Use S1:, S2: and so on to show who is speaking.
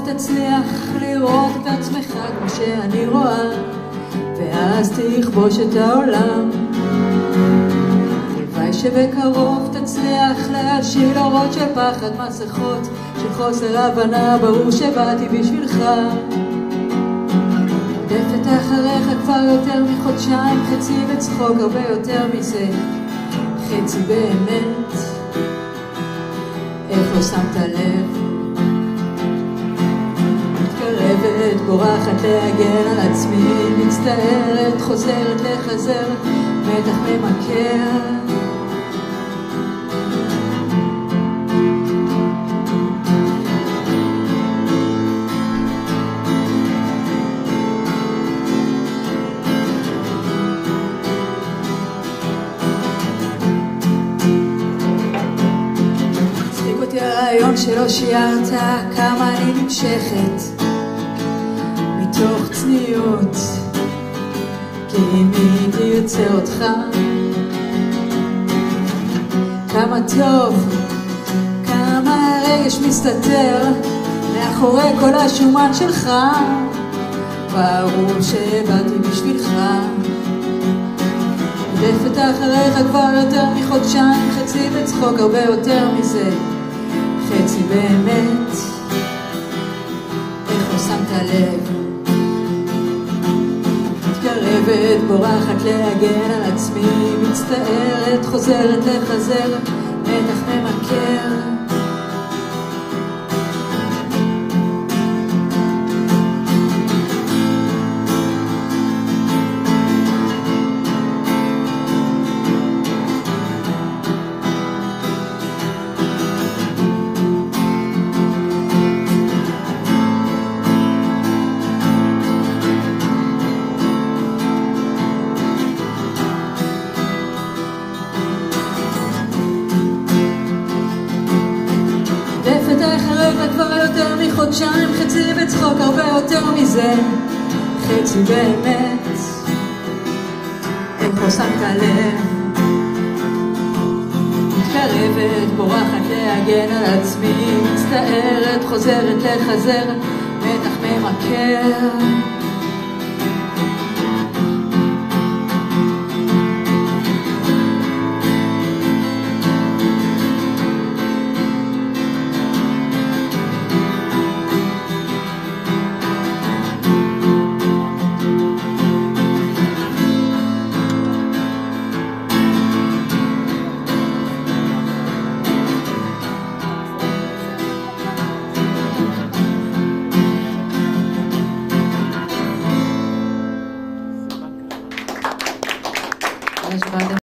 S1: תצליח לראות את עצמך כמו שאני רואה, ואז תכבוש את העולם. הלוואי שבקרוב תצליח להשיל אורות של פחד, מסכות של חוסר הבנה, ברור שבאתי בשבילך. רודפת אחריך כבר יותר מחודשיים, חצי בצחוק, הרבה יותר מזה, חצי באמת. איפה שמת לב? מתקרבת, בורחת להגן על עצמי, מצטערת, חוזרת לחזר, מתח ממכר. הרעיון שלא שיערת כמה אני נמשכת מתוך צניעות, כי אם הייתי יוצא אותך כמה טוב, כמה הרגש מסתתר מאחורי כל השומן שלך. ברור שבאתי בשבילך, רודפת אחריך כבר יותר מחודשיים, חצי בצחוק, הרבה יותר מזה, חצי באמת. איך לא שמת לב? מתקרבת, בורחת להגן על עצמי, מצטערת, חוזרת לחזר, מתח ממכר. אחריך כבר יותר מחודשיים, חצי בצחוק, הרבה יותר מזה, חצי באמת. איך לא שמת לב? מתקרבת, בורחת להגן על עצמי, מצטערת, חוזרת לחזר, מתח ממכר.